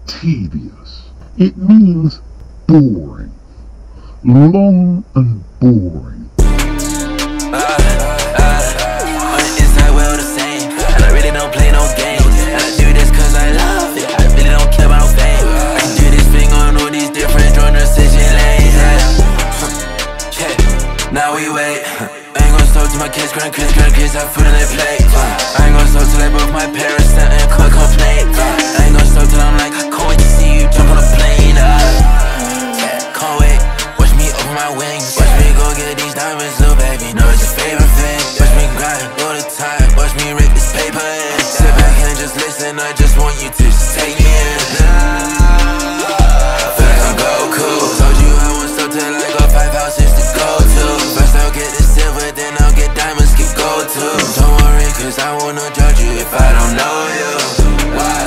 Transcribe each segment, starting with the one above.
tedious. It means boring. Long and boring. Now we wait. I ain't gon' stop till my kids, grandkids have food on their plate. I ain't gon' stop till I both my parents sent and can't complain. I ain't gon' stop till I'm like, I can't wait to see you jump on a plane. Can't wait, watch me open my wings. Watch me go get these diamonds, little baby, know it's your favorite thing. Watch me grind all the time, watch me rip this paper in. Sit back and just listen, I just want you to just take me in. Feel like I'm Goku. Told you I won't stop till I got 5 houses to go to. First I'll get the silver, then I'll get diamonds, get gold too. Don't worry, cause I wanna judge you if I don't know you. Why?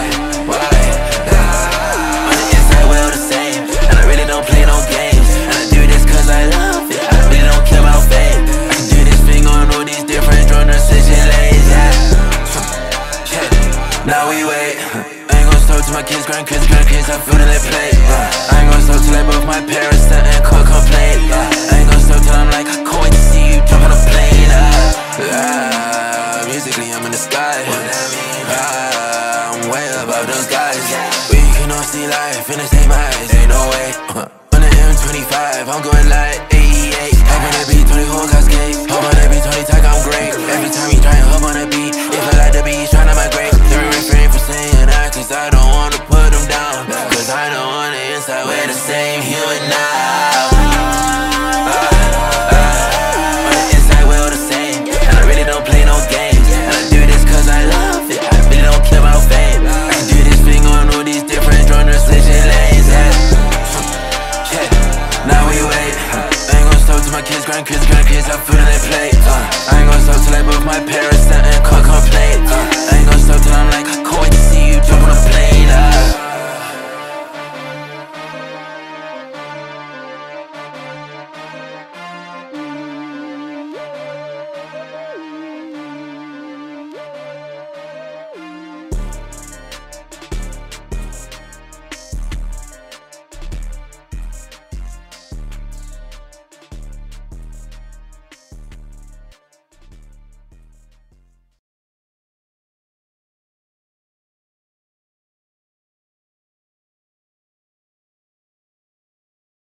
On the inside we're all the same, and I really don't play no games. And I do this cause I love it, I really don't care about fame. I can do this thing on all these different genres, decision lanes, yeah. Now we wait. I ain't gon' stop till my kids, grandkids have food on their plate. I ain't gon' stop till I both my parents sent and can't complain. I ain't gon' stop till I'm like, I can't wait to see you jump on a plane. Musically I'm in the sky. I'm way above those guys. We can all see life in the same eyes, ain't no way. On the M25, I'm going like 88. Hop on that beat, 24 cascades. Hop on that beat, 20 tag, I'm great. Every time he try and hop on that beat, it feel like the beat trying to migrate. Don't refrain from saying that, cause I don't want